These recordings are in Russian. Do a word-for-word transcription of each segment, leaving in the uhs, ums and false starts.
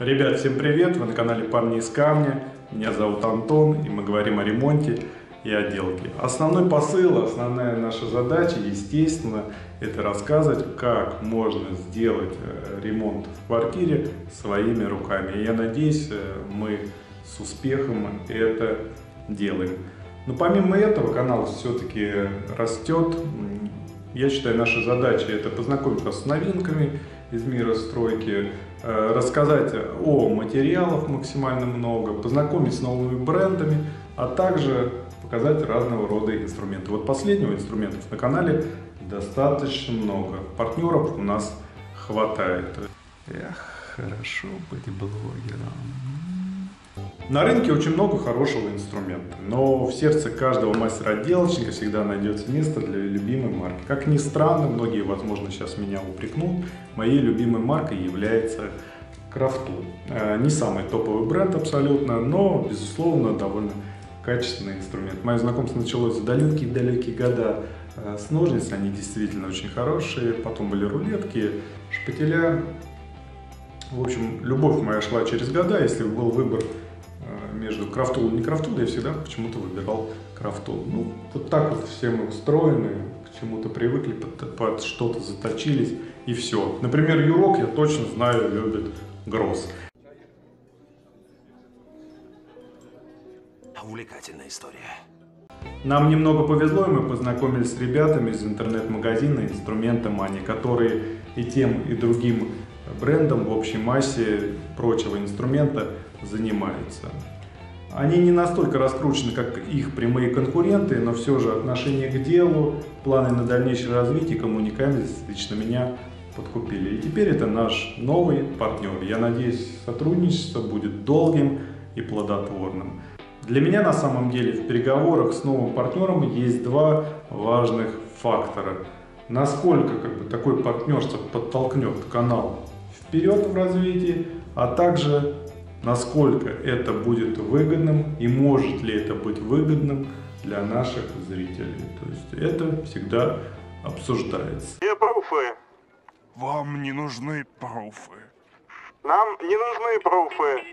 Ребят, всем привет! Вы на канале Парни из камня. Меня зовут Антон, и мы говорим о ремонте и отделке. Основной посыл, основная наша задача, естественно, это рассказывать, как можно сделать ремонт в квартире своими руками. И я надеюсь, мы с успехом это делаем. Но помимо этого, канал все-таки растет. Я считаю, наша задача это познакомить вас с новинками из мира стройки, рассказать о материалах максимально много, познакомить с новыми брендами, а также показать разного рода инструменты. Вот последнего инструментов на канале достаточно много. Партнеров у нас хватает. Эх, хорошо быть блогером. На рынке очень много хорошего инструмента, но в сердце каждого мастера-отделочника всегда найдется место для любимой марки. Как ни странно, многие, возможно, сейчас меня упрекнут, моей любимой маркой является Крафтул. Не самый топовый бренд абсолютно, но, безусловно, довольно качественный инструмент. Мое знакомство началось за далекие-далекие года с ножниц, они действительно очень хорошие, потом были рулетки, шпателя. В общем, любовь моя шла через года, если был выбор между Крафтул и не Крафтул, я всегда почему-то выбирал Крафтул. Ну, вот так вот все мы устроены, к чему-то привыкли, под, под что-то заточились и все. Например, Юрок, я точно знаю, любит Гросс. Увлекательная история. Нам немного повезло, и мы познакомились с ребятами из интернет-магазина Инструмента Мани, которые и тем, и другим брендом в общей массе прочего инструмента занимаются. Они не настолько раскручены, как их прямые конкуренты, но все же отношение к делу, планы на дальнейшее развитие, коммуникабельность лично меня подкупили. И теперь это наш новый партнер. Я надеюсь, сотрудничество будет долгим и плодотворным. Для меня на самом деле в переговорах с новым партнером есть два важных фактора. Насколько как бы, такое партнерство подтолкнет канал вперед в развитии, а также насколько это будет выгодным и может ли это быть выгодным для наших зрителей. То есть это всегда обсуждается. Где пруфы? Вам не нужны пруфы. Нам не нужны пруфы.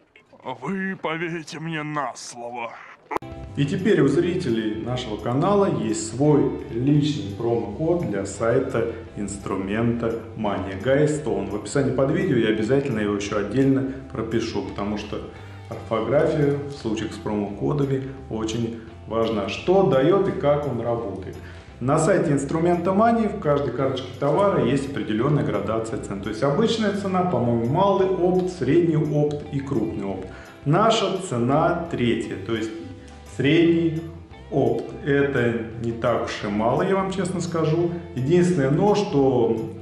Вы поверите мне на слово. И теперь у зрителей нашего канала есть свой личный промокод для сайта Инструмента Мани. Гайстон. В описании под видео я обязательно его еще отдельно пропишу, потому что орфография в случаях с промокодами очень важна. Что дает и как он работает. На сайте Инструмента Мани в каждой карточке товара есть определенная градация цен. То есть обычная цена, по-моему, малый опт, средний опт и крупный опт. Наша цена третья, то есть средний опт. Это не так уж и мало, я вам честно скажу. Единственное, но что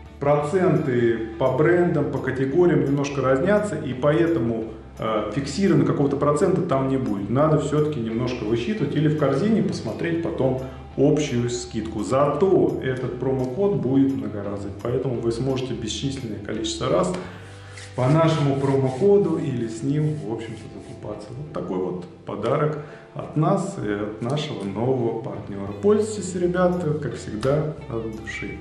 проценты по брендам, по категориям немножко разнятся, и поэтому э, фиксированно какого-то процента там не будет. Надо все-таки немножко высчитывать или в корзине посмотреть потом общую скидку. Зато этот промокод будет многоразовый, поэтому вы сможете бесчисленное количество раз по нашему промокоду или с ним, в общем-то, закупаться. Вот такой вот подарок от нас и от нашего нового партнера. Пользуйтесь, ребята, как всегда, от души.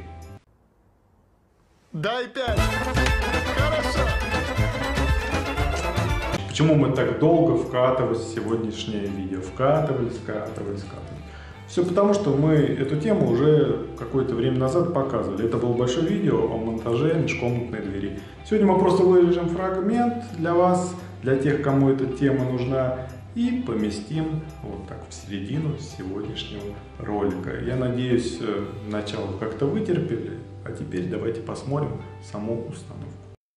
Дай пять. Хорошо. Почему мы так долго вкатывались в сегодняшнее видео? Вкатывались, вкатывались, вкатывались. Все потому, что мы эту тему уже какое-то время назад показывали. Это было большое видео о монтаже межкомнатной двери. Сегодня мы просто вырежем фрагмент для вас, для тех, кому эта тема нужна, и поместим вот так в середину сегодняшнего ролика. Я надеюсь, начало как-то вытерпели, а теперь давайте посмотрим саму установку.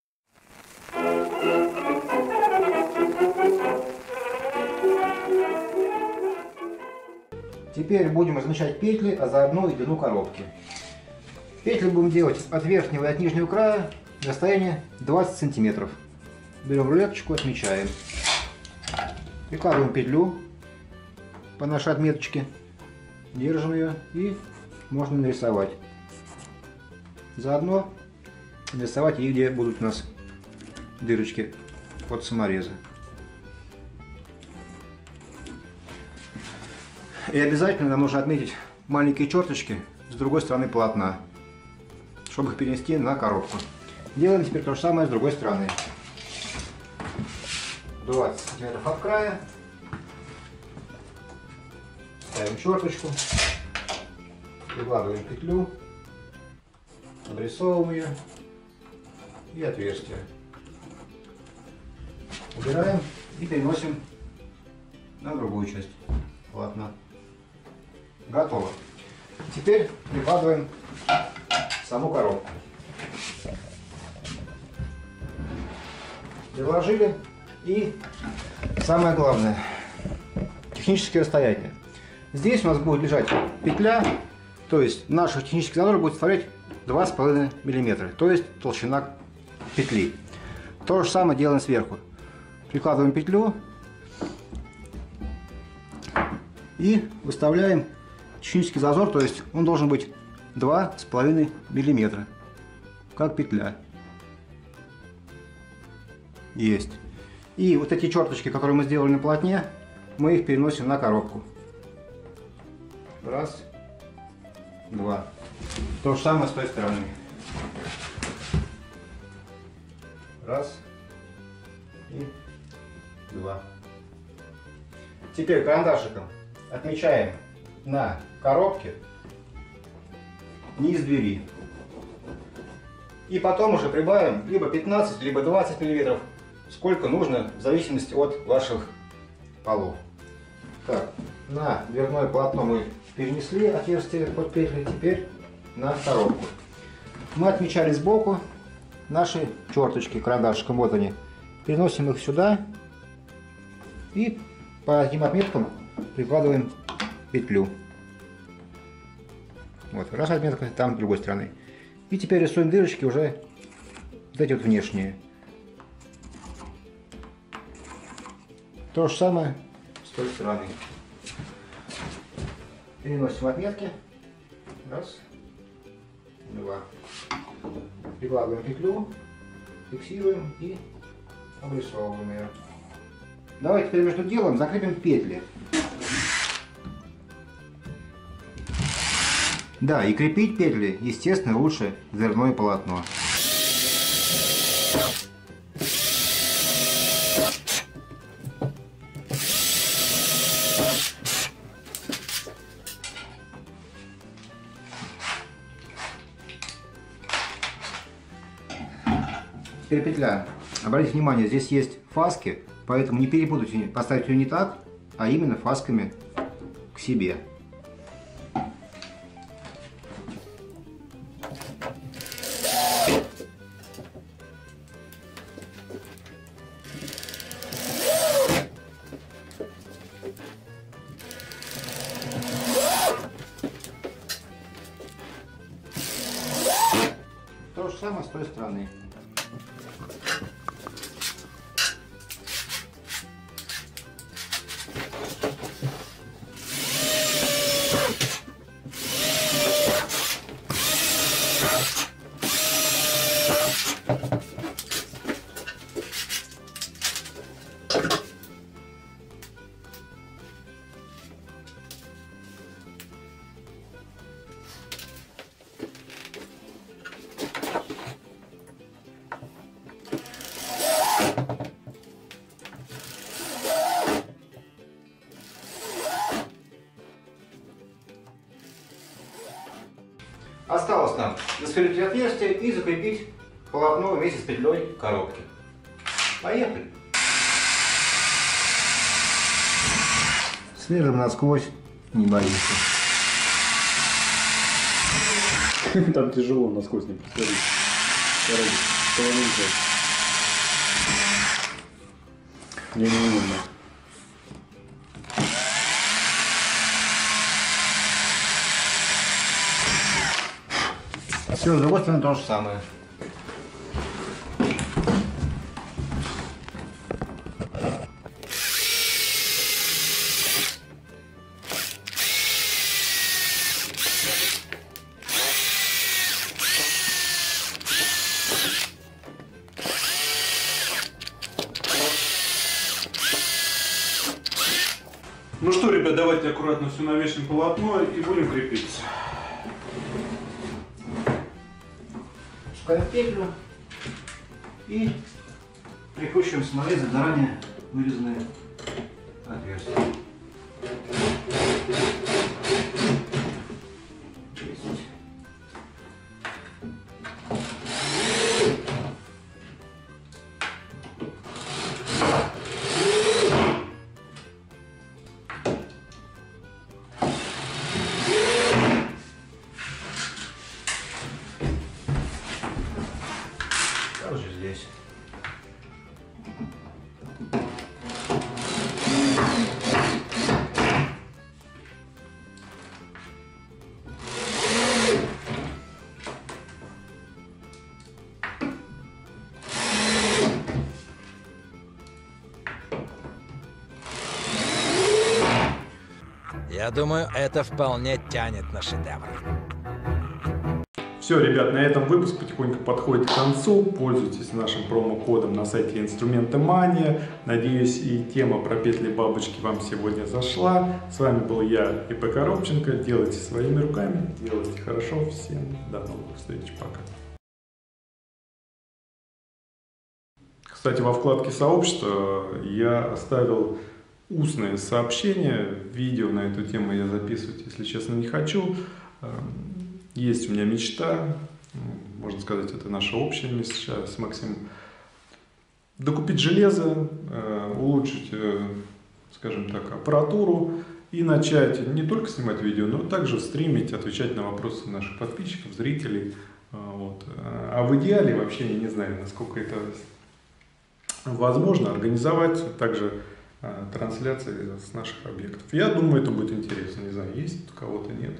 Теперь будем размещать петли, а заодно и длину коробки. Петли будем делать от верхнего и от нижнего края на расстояние двадцать сантиметров. Берем рулеточку, отмечаем. Прикладываем петлю по нашей отметочке, держим ее и можно нарисовать. Заодно нарисовать и где будут у нас дырочки под саморезы. И обязательно нам нужно отметить маленькие черточки с другой стороны полотна, чтобы их перенести на коробку. Делаем теперь то же самое с другой стороны. двадцать сантиметров от края. Ставим черточку, прикладываем петлю, обрисовываем ее и отверстие. Убираем и переносим на другую часть полотна. Готово. Теперь прикладываем саму коробку. Приложили, и самое главное, технические расстояния. Здесь у нас будет лежать петля, то есть наш технический зазор будет составлять два с половиной миллиметра, то есть толщина петли. То же самое делаем сверху. Прикладываем петлю и выставляем технический зазор, то есть он должен быть два с половиной миллиметра, как петля. Есть. И вот эти черточки, которые мы сделали на полотне, мы их переносим на коробку. Раз, два. То же самое с той стороны. Раз и два. Теперь карандашиком отмечаем на коробке низ двери. И потом уже прибавим либо пятнадцать, либо двадцать миллиметров, сколько нужно в зависимости от ваших полов. Так, на дверное полотно мы перенесли отверстие под петли, теперь на коробку. Мы отмечали сбоку наши черточки карандашиком, вот они. Переносим их сюда и по этим отметкам прикладываем петлю. Вот, раз отметка, там с другой стороны. И теперь рисуем дырочки уже вот эти вот внешние. То же самое с той стороны. Переносим отметки. Раз, два. Прикладываем петлю, фиксируем и обрисовываем ее. Давайте теперь между делом закрепим петли. Да, и крепить петли, естественно, лучше дверное полотно. Теперь петля. Обратите внимание, здесь есть фаски, поэтому не перепутайте, поставьте ее не так, а именно фасками к себе. То же самое с той стороны. Осталось нам засверлить отверстие и закрепить полотно вместе с петлей коробки. Поехали! Сверлим насквозь, не боимся. Там тяжело насквозь не посмотреть. Не-не-не. Все, с другой стороны то же самое. Ну что, ребят, давайте аккуратно все навешаем полотно и будем крепиться. Пускаем петлю и прикручиваем саморезы заранее вырезанные отверстия. Есть. Также здесь. Я думаю, это вполне тянет на шедевр. Все, ребят, на этом выпуск потихоньку подходит к концу. Пользуйтесь нашим промокодом на сайте Инструменты Мания. Надеюсь, и тема про петли бабочки вам сегодня зашла. С вами был я, ИП Коробченко. Делайте своими руками, делайте хорошо. Всем до новых встреч, пока. Кстати, во вкладке сообщества я оставил устные сообщения. Видео на эту тему я записывать, если честно, не хочу. Есть у меня мечта, можно сказать, это наша общая мечта с Максимом, докупить железо, улучшить, скажем так, аппаратуру и начать не только снимать видео, но также стримить, отвечать на вопросы наших подписчиков, зрителей. Вот. А в идеале, вообще я не знаю, насколько это возможно, организовать также трансляции с наших объектов. Я думаю, это будет интересно, не знаю, есть у кого-то, нет.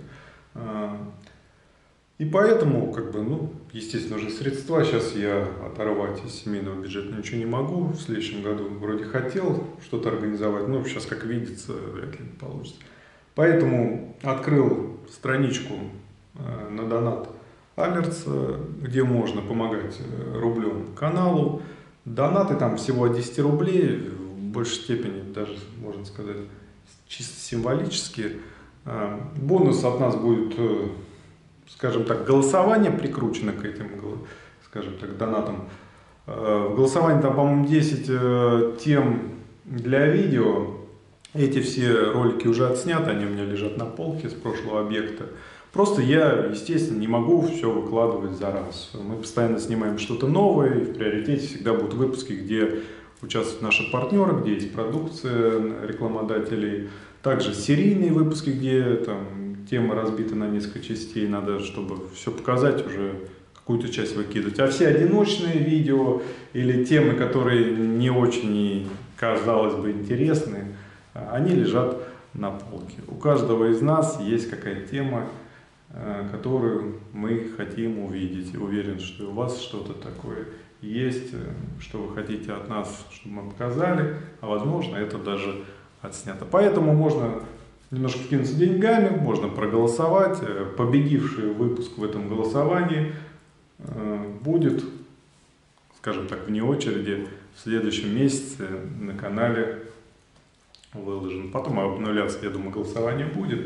И поэтому, как бы, ну, естественно, уже средства. Сейчас я оторвать из семейного бюджета ничего не могу. В следующем году вроде хотел что-то организовать, но сейчас, как видится, вряд ли получится. Поэтому открыл страничку на донат Алерс, где можно помогать рублем каналу. Донаты там всего от десяти рублей, в большей степени даже, можно сказать, чисто символические. Бонус от нас будет, скажем так, голосование прикручено к этим, скажем так, донатам. В голосовании там, по-моему, десять тем для видео. Эти все ролики уже отсняты, они у меня лежат на полке с прошлого объекта. Просто я, естественно, не могу все выкладывать за раз. Мы постоянно снимаем что-то новое, и в приоритете всегда будут выпуски, где участвуют наши партнеры, где есть продукция рекламодателей. Также серийные выпуски, где там тема разбита на несколько частей, надо, чтобы все показать, уже какую-то часть выкидывать. А все одиночные видео или темы, которые не очень, казалось бы, интересны, они лежат на полке. У каждого из нас есть какая-то тема, которую мы хотим увидеть. И уверен, что у вас что-то такое есть, что вы хотите от нас, чтобы мы показали, а возможно, это даже отснято. Поэтому можно немножко кинуться деньгами, можно проголосовать. Победивший выпуск в этом голосовании будет, скажем так, вне очереди в следующем месяце на канале выложен. Потом обновляться, я думаю, голосование будет.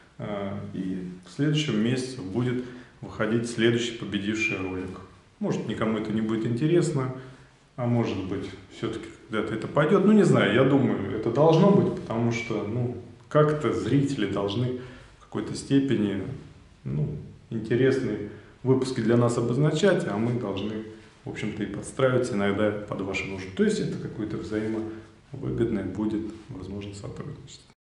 И в следующем месяце будет выходить следующий победивший ролик. Может, никому это не будет интересно, а может быть, все-таки когда-то это пойдет. Ну, не знаю, я думаю, это должно быть, потому что, ну, как-то зрители должны в какой-то степени, ну, интересные выпуски для нас обозначать, а мы должны, в общем-то, и подстраиваться иногда под ваши нужды. То есть это какое-то взаимовыгодное будет, возможно, сотрудничество.